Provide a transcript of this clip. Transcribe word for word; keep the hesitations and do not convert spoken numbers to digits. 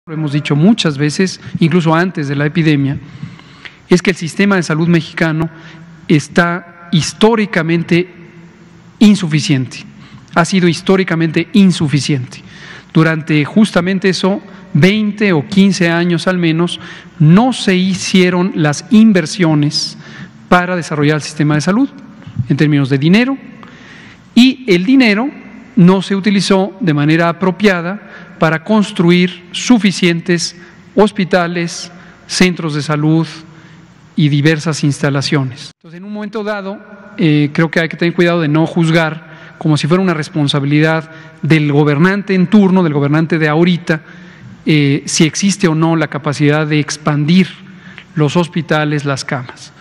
lo hemos dicho muchas veces, incluso antes de la epidemia, es que el sistema de salud mexicano está históricamente insuficiente, ha sido históricamente insuficiente. Durante justamente eso, veinte o quince años al menos, no se hicieron las inversiones para desarrollar el sistema de salud en términos de dinero, y el dinero no se utilizó de manera apropiada para construir suficientes hospitales, centros de salud y diversas instalaciones. Entonces, en un momento dado, eh, creo que hay que tener cuidado de no juzgar como si fuera una responsabilidad del gobernante en turno, del gobernante de ahorita, eh, si existe o no la capacidad de expandir los hospitales, las camas.